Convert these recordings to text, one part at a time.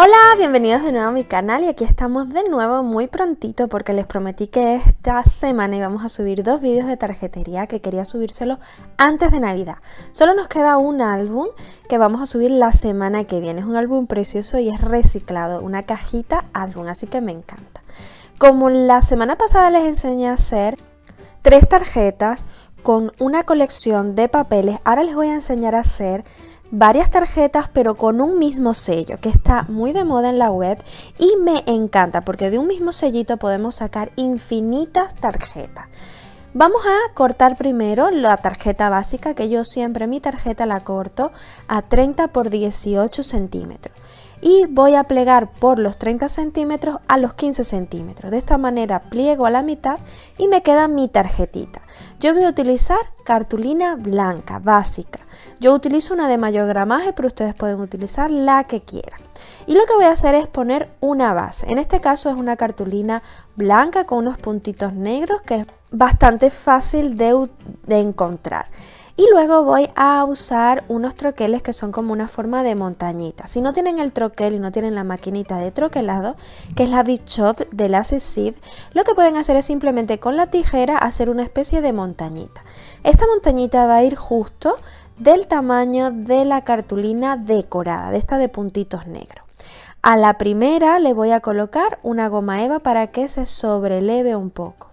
Hola, bienvenidos de nuevo a mi canal y aquí estamos de nuevo muy prontito porque les prometí que esta semana íbamos a subir 2 vídeos de tarjetería que quería subírselo antes de Navidad. Solo nos queda un álbum que vamos a subir la semana que viene. Es un álbum precioso y es reciclado, una cajita álbum, así que me encanta. Como la semana pasada les enseñé a hacer 3 tarjetas con una colección de papeles, ahora les voy a enseñar a hacer varias tarjetas pero con un mismo sello que está muy de moda en la web y me encanta porque de un mismo sellito podemos sacar infinitas tarjetas. Vamos a cortar primero la tarjeta básica, que yo siempre mi tarjeta la corto a 30 por 18 centímetros y voy a plegar por los 30 centímetros a los 15 centímetros. De esta manera pliego a la mitad y me queda mi tarjetita. Yo voy a utilizar cartulina blanca básica. Yo utilizo una de mayor gramaje, pero ustedes pueden utilizar la que quieran. Y lo que voy a hacer es poner una base. En este caso es una cartulina blanca con unos puntitos negros que es bastante fácil de encontrar. Y luego voy a usar unos troqueles que son como una forma de montañita. Si no tienen el troquel y no tienen la maquinita de troquelado, que es la Big Shot de la CICID, lo que pueden hacer es simplemente con la tijera hacer una especie de montañita. Esta montañita va a ir justo del tamaño de la cartulina decorada, de esta de puntitos negros. A la primera le voy a colocar una goma eva para que se sobreleve un poco.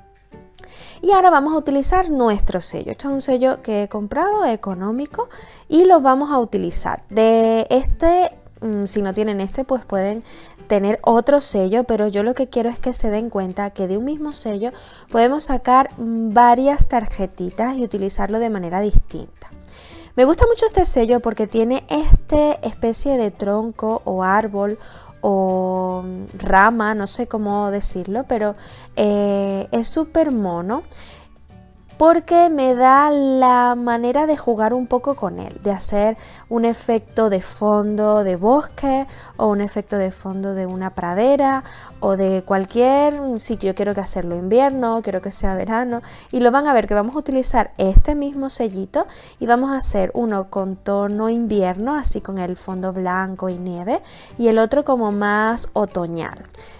Y ahora vamos a utilizar nuestro sello. Este es un sello que he comprado, económico, y lo vamos a utilizar. De este, si no tienen este, pues pueden tener otro sello, pero yo lo que quiero es que se den cuenta que de un mismo sello podemos sacar varias tarjetitas y utilizarlo de manera distinta. Me gusta mucho este sello porque tiene esta especie de tronco o árbol o rama, no sé cómo decirlo, pero es súper mono porque me da la manera de jugar un poco con él, de hacer un efecto de fondo de bosque o un efecto de fondo de una pradera o de cualquier sitio. Yo quiero que hacerlo invierno, quiero que sea verano, y lo van a ver que vamos a utilizar este mismo sellito y vamos a hacer uno con tono invierno, así con el fondo blanco y nieve, y el otro como más otoñal.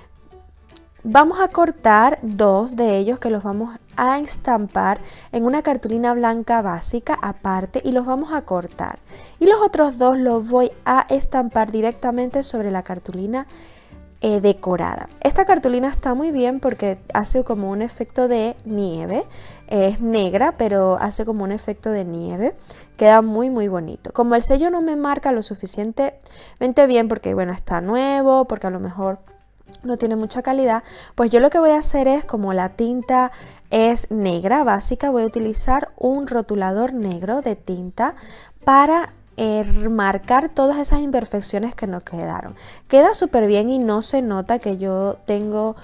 Vamos a cortar 2 de ellos que los vamos a estampar en una cartulina blanca básica aparte y los vamos a cortar. Y los otros 2 los voy a estampar directamente sobre la cartulina decorada. Esta cartulina está muy bien porque hace como un efecto de nieve. Es negra, pero hace como un efecto de nieve. Queda muy bonito. Como el sello no me marca lo suficientemente bien porque bueno, está nuevo, porque a lo mejor no tiene mucha calidad, pues yo lo que voy a hacer es, como la tinta es negra básica, voy a utilizar un rotulador negro de tinta para marcar todas esas imperfecciones que nos quedaron. Queda súper bien y no se nota que yo tengo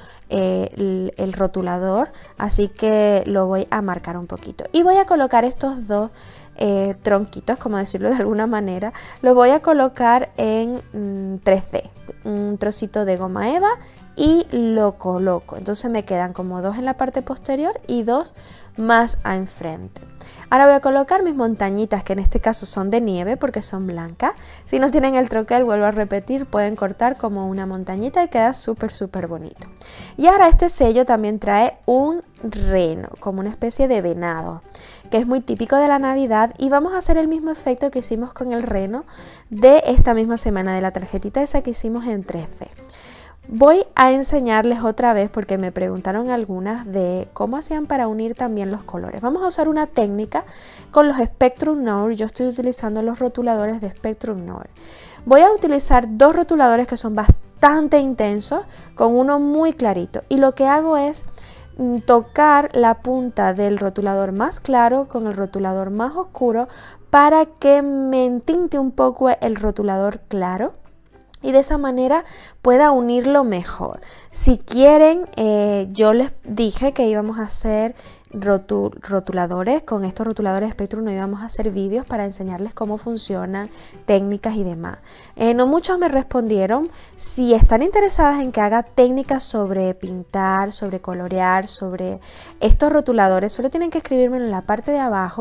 el rotulador, así que lo voy a marcar un poquito. Y voy a colocar estos 2 tronquitos, como decirlo de alguna manera, lo voy a colocar en 3D, un trocito de goma eva y lo coloco. Entonces me quedan como 2 en la parte posterior y 2 más a enfrente. Ahora voy a colocar mis montañitas, que en este caso son de nieve porque son blancas. Si no tienen el troquel, vuelvo a repetir, pueden cortar como una montañita y queda súper bonito. Y ahora este sello también trae un reno, como una especie de venado, que es muy típico de la Navidad, y vamos a hacer el mismo efecto que hicimos con el reno de esta misma semana, de la tarjetita esa que hicimos en 3D. Voy a enseñarles otra vez porque me preguntaron algunas de cómo hacían para unir también los colores. Vamos a usar una técnica con los Spectrum Noir. Yo estoy utilizando los rotuladores de Spectrum Noir. Voy a utilizar 2 rotuladores que son bastante intensos con uno muy clarito, y lo que hago es tocar la punta del rotulador más claro con el rotulador más oscuro para que me entinte un poco el rotulador claro y de esa manera pueda unirlo mejor. Si quieren, yo les dije que íbamos a hacer rotuladores. Con estos rotuladores Spectrum no íbamos a hacer vídeos para enseñarles cómo funcionan, técnicas y demás. No muchos me respondieron. Si están interesadas en que haga técnicas sobre pintar, sobre colorear, sobre estos rotuladores, solo tienen que escribirme en la parte de abajo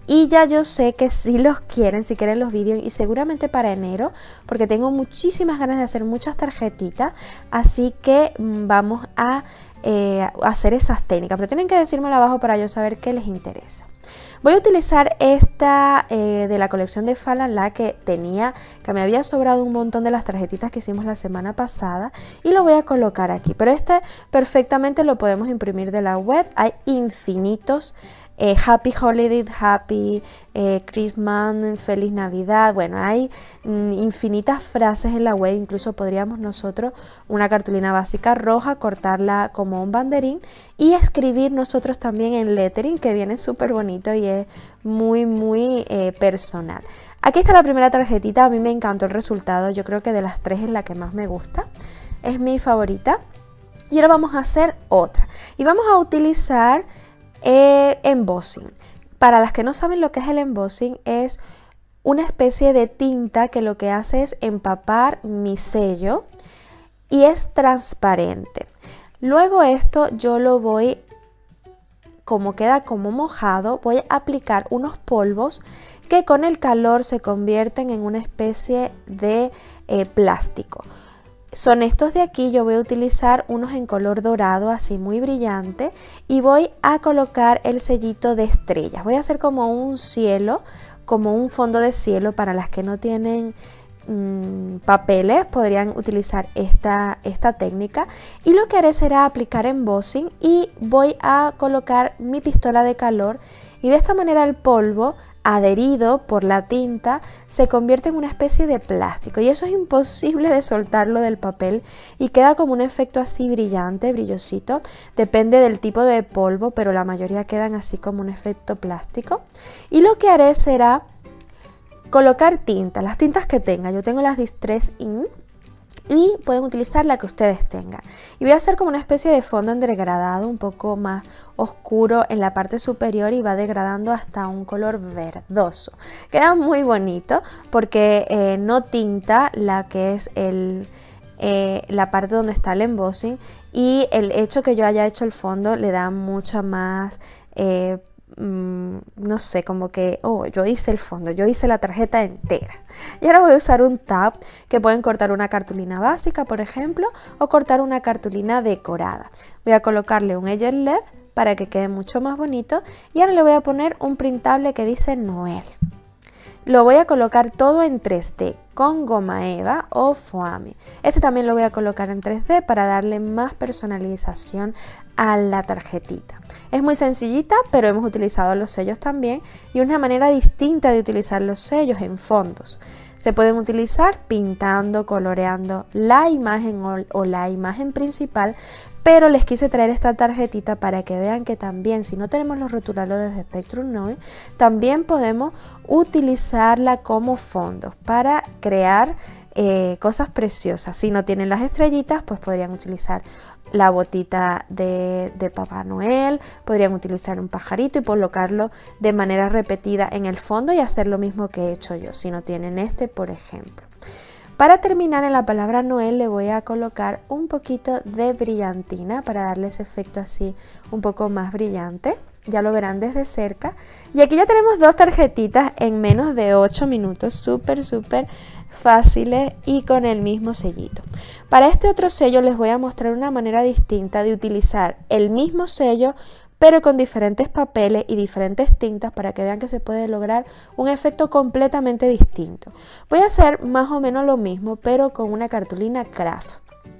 Y ya yo sé que si los quieren, si quieren los vídeos, y seguramente para enero, porque tengo muchísimas ganas de hacer muchas tarjetitas, así que vamos a hacer esas técnicas, pero tienen que decírmelo abajo para yo saber qué les interesa. Voy a utilizar esta de la colección de Falala que me había sobrado un montón de las tarjetitas que hicimos la semana pasada, y lo voy a colocar aquí, pero este perfectamente lo podemos imprimir de la web. Hay infinitos Happy Holiday, Happy Christmas, Feliz Navidad. Bueno, hay infinitas frases en la web. Incluso podríamos nosotros una cartulina básica roja, cortarla como un banderín y escribir nosotros también en lettering, que viene súper bonito y es muy personal. Aquí está la primera tarjetita. A mí me encantó el resultado. Yo creo que de las tres es la que más me gusta. Es mi favorita. Y ahora vamos a hacer otra. Y vamos a utilizar embossing. Para las que no saben lo que es el embossing, es una especie de tinta que lo que hace es empapar mi sello y es transparente. Luego esto yo lo voy, como queda como mojado, voy a aplicar unos polvos que con el calor se convierten en una especie de plástico. Son estos de aquí. Yo voy a utilizar unos en color dorado, así muy brillante, y voy a colocar el sellito de estrellas. Voy a hacer como un cielo, como un fondo de cielo. Para las que no tienen papeles, podrían utilizar esta técnica. Y lo que haré será aplicar embossing y voy a colocar mi pistola de calor, y de esta manera el polvo, adherido por la tinta, se convierte en una especie de plástico, y eso es imposible de soltarlo del papel y queda como un efecto así brillante, brillosito. Depende del tipo de polvo, pero la mayoría quedan así como un efecto plástico. Y lo que haré será colocar tinta, las tintas que tenga. Yo tengo las Distress Ink y pueden utilizar la que ustedes tengan. Y voy a hacer como una especie de fondo en degradado, un poco más oscuro en la parte superior, y va degradando hasta un color verdoso. Queda muy bonito porque no tinta la que es la parte donde está el embossing, y el hecho que yo haya hecho el fondo le da mucha más no sé, como que yo hice el fondo, yo hice la tarjeta entera. Y ahora voy a usar un tab, que pueden cortar una cartulina básica, por ejemplo, o cortar una cartulina decorada. Voy a colocarle un Edge LED para que quede mucho más bonito, y ahora le voy a poner un printable que dice Noel. Lo voy a colocar todo en 3D con goma eva o foamy. Este también lo voy a colocar en 3D para darle más personalización a la tarjetita. Es muy sencillita, pero hemos utilizado los sellos también, y una manera distinta de utilizar los sellos en fondos. Se pueden utilizar pintando, coloreando la imagen o la imagen principal, pero les quise traer esta tarjetita para que vean que también, si no tenemos los rotuladores de Spectrum Noir, también podemos utilizarla como fondos para crear cosas preciosas. Si no tienen las estrellitas, pues podrían utilizar la botita de Papá Noel, podrían utilizar un pajarito y colocarlo de manera repetida en el fondo y hacer lo mismo que he hecho yo, si no tienen este, por ejemplo. Para terminar, en la palabra Noel le voy a colocar un poquito de brillantina para darle ese efecto así un poco más brillante. Ya lo verán desde cerca. Y aquí ya tenemos dos tarjetitas en menos de 8 minutos, súper fáciles y con el mismo sellito. Para este otro sello les voy a mostrar una manera distinta de utilizar el mismo sello, pero con diferentes papeles y diferentes tintas, para que vean que se puede lograr un efecto completamente distinto. Voy a hacer más o menos lo mismo, pero con una cartulina craft.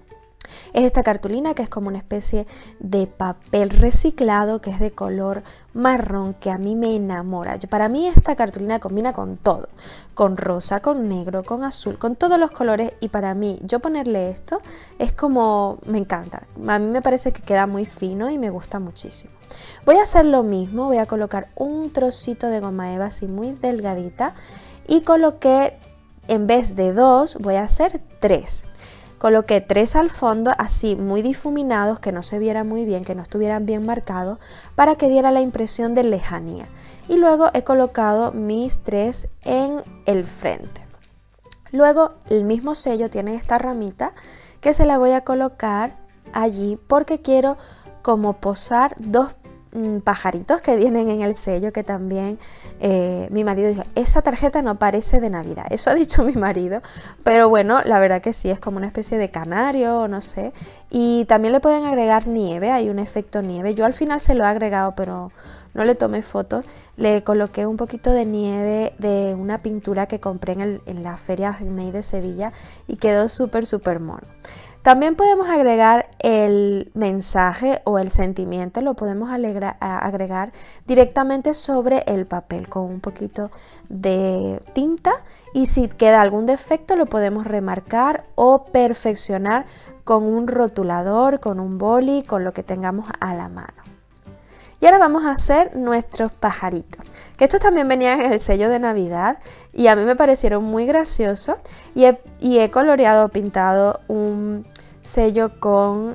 Es esta cartulina que es como una especie de papel reciclado, que es de color marrón, que a mí me enamora. Para mí esta cartulina combina con todo, con rosa, con negro, con azul, con todos los colores, y para mí yo ponerle esto es como, me encanta. A mí me parece que queda muy fino y me gusta muchísimo. Voy a hacer lo mismo, voy a colocar un trocito de goma eva así muy delgadita, y coloqué, en vez de 2, voy a hacer 3. Coloqué 3 al fondo, así muy difuminados, que no se viera muy bien, que no estuvieran bien marcados, para que diera la impresión de lejanía. Y luego he colocado mis 3 en el frente. Luego el mismo sello tiene esta ramita que se la voy a colocar allí, porque quiero como posar dos pajaritos que vienen en el sello, que también mi marido dijo, esa tarjeta no parece de Navidad. Eso ha dicho mi marido, pero bueno, la verdad que sí, es como una especie de canario, no sé. Y también le pueden agregar nieve, hay un efecto nieve. Yo al final se lo he agregado, pero no le tomé fotos. Le coloqué un poquito de nieve de una pintura que compré en la Feria Handmade de Sevilla y quedó súper mono. También podemos agregar el mensaje o el sentimiento, lo podemos agregar directamente sobre el papel con un poquito de tinta, y si queda algún defecto lo podemos remarcar o perfeccionar con un rotulador, con un boli, con lo que tengamos a la mano. Y ahora vamos a hacer nuestros pajaritos, que estos también venían en el sello de Navidad y a mí me parecieron muy graciosos, y he coloreado, pintado un sello con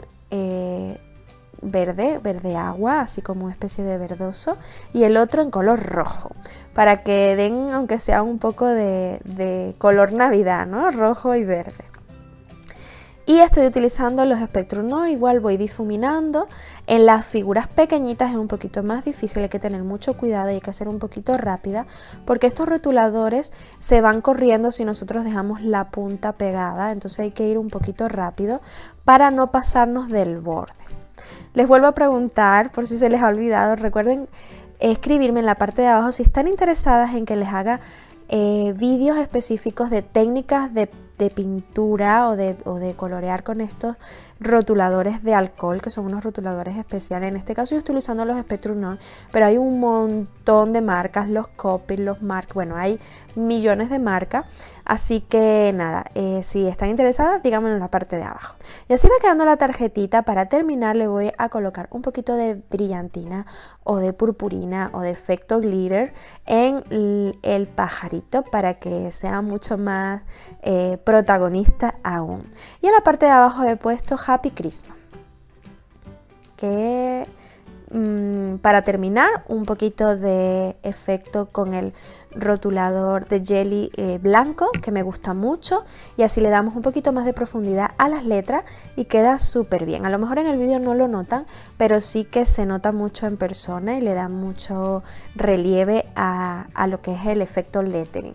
verde agua, así como una especie de verdoso, y el otro en color rojo, para que den aunque sea un poco de color Navidad, ¿no? Rojo y verde. Y estoy utilizando los Spectrum Noir, igual voy difuminando. En las figuras pequeñitas es un poquito más difícil, hay que tener mucho cuidado y hay que ser un poquito rápida, porque estos rotuladores se van corriendo si nosotros dejamos la punta pegada, entonces hay que ir un poquito rápido para no pasarnos del borde. Les vuelvo a preguntar, por si se les ha olvidado, recuerden escribirme en la parte de abajo si están interesadas en que les haga vídeos específicos de técnicas de pintura o de colorear con estos rotuladores de alcohol, que son unos rotuladores especiales. En este caso yo estoy usando los Spectrum Noir, pero hay un montón de marcas, los Copic, los Mark, bueno, hay millones de marcas, así que nada, si están interesadas, díganmelo en la parte de abajo. Y así va quedando la tarjetita. Para terminar le voy a colocar un poquito de brillantina o de purpurina o de efecto glitter en el pajarito para que sea mucho más protagonista aún. Y en la parte de abajo he puesto Happy Christmas, que para terminar un poquito de efecto con el rotulador de jelly blanco, que me gusta mucho, y así le damos un poquito más de profundidad a las letras y queda súper bien. A lo mejor en el vídeo no lo notan, pero sí que se nota mucho en persona y le da mucho relieve a lo que es el efecto lettering.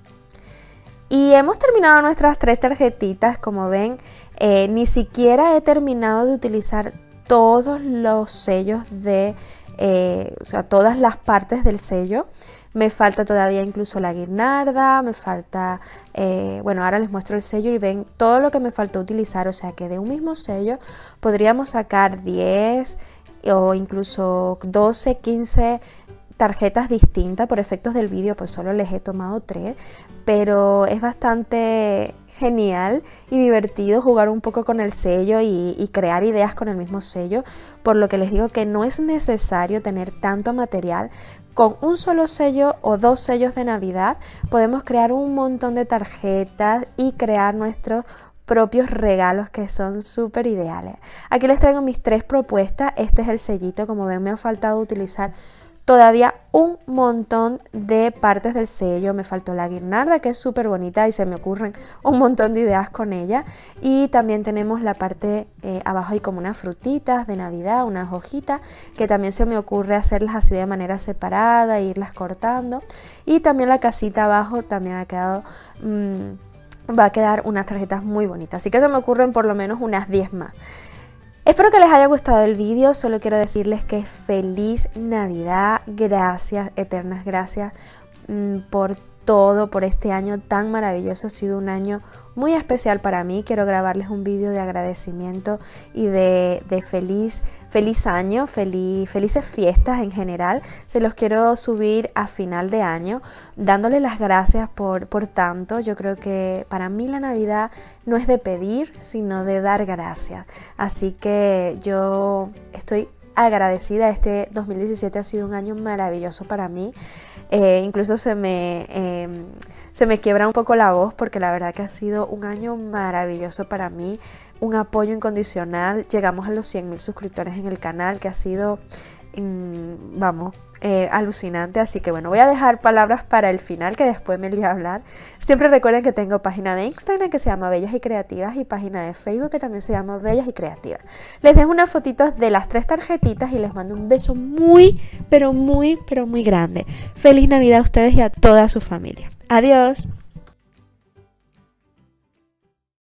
Y hemos terminado nuestras 3 tarjetitas. Como ven, ni siquiera he terminado de utilizar todos los sellos o sea, todas las partes del sello. Me falta todavía incluso la guirnalda, me falta, bueno, ahora les muestro el sello y ven todo lo que me faltó utilizar. O sea que de un mismo sello podríamos sacar 10 o incluso 12, 15 tarjetas distintas. Por efectos del vídeo pues solo les he tomado 3, pero es bastante genial y divertido jugar un poco con el sello y crear ideas con el mismo sello, por lo que les digo que no es necesario tener tanto material. Con un solo sello o 2 sellos de Navidad podemos crear un montón de tarjetas y crear nuestros propios regalos, que son súper ideales. Aquí les traigo mis 3 propuestas. Este es el sellito. Como ven, me ha faltado utilizar todavía un montón de partes del sello. Me faltó la guirnalda, que es súper bonita y se me ocurren un montón de ideas con ella. Y también tenemos la parte abajo, hay como unas frutitas de Navidad, unas hojitas, que también se me ocurre hacerlas así de manera separada e irlas cortando. Y también la casita abajo también ha quedado, va a quedar unas tarjetas muy bonitas. Así que se me ocurren por lo menos unas 10 más. Espero que les haya gustado el vídeo. Solo quiero decirles que feliz Navidad. Gracias, eternas gracias por todo, por este año tan maravilloso. Ha sido un año muy especial para mí. Quiero grabarles un vídeo de agradecimiento y de feliz año, felices fiestas en general. Se los quiero subir a final de año, dándole las gracias por tanto. Yo creo que para mí la Navidad no es de pedir, sino de dar gracias. Así que yo estoy agradecida. Este 2017 ha sido un año maravilloso para mí. Incluso se me quiebra un poco la voz, porque la verdad que ha sido un año maravilloso para mí. Un apoyo incondicional. Llegamos a los 100.000 suscriptores en el canal, que ha sido vamos, alucinante. Así que bueno, voy a dejar palabras para el final, que después me lío a hablar. Siempre recuerden que tengo página de Instagram que se llama Bellas y Creativas y página de Facebook que también se llama Bellas y Creativas. Les dejo unas fotitos de las 3 tarjetitas y les mando un beso muy, pero muy, pero muy grande. Feliz Navidad a ustedes y a toda su familia. Adiós.